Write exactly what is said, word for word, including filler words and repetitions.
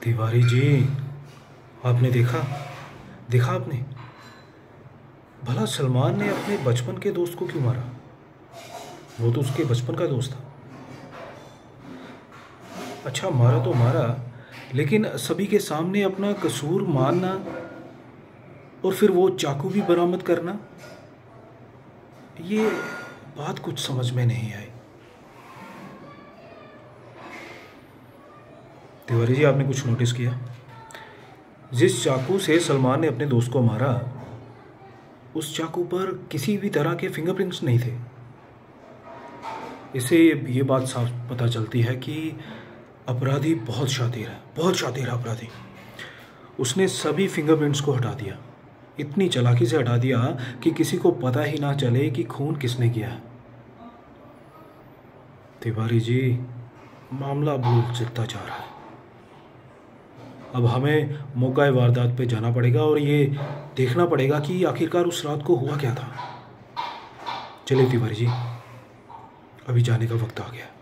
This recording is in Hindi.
तिवारी जी, आपने देखा देखा आपने? भला सलमान ने अपने बचपन के दोस्त को क्यों मारा? वो तो उसके बचपन का दोस्त था। अच्छा, मारा तो मारा, लेकिन सभी के सामने अपना कसूर मानना और फिर वो चाकू भी बरामद करना, ये बात कुछ समझ में नहीं आई। तिवारी जी, आपने कुछ नोटिस किया? जिस चाकू से सलमान ने अपने दोस्त को मारा, उस चाकू पर किसी भी तरह के फिंगरप्रिंट्स नहीं थे। इससे ये बात साफ पता चलती है कि अपराधी बहुत शातिर है, बहुत शातिर है अपराधी। उसने सभी फिंगरप्रिंट्स को हटा दिया, इतनी चालाकी से हटा दिया कि किसी को पता ही ना चले कि खून किसने किया है। तिवारी जी, मामला भूल चलता जा रहा है। अब हमें मौका वारदात पे जाना पड़ेगा और ये देखना पड़ेगा कि आखिरकार उस रात को हुआ क्या था। चलिए तिवारी जी, अभी जाने का वक्त आ गया।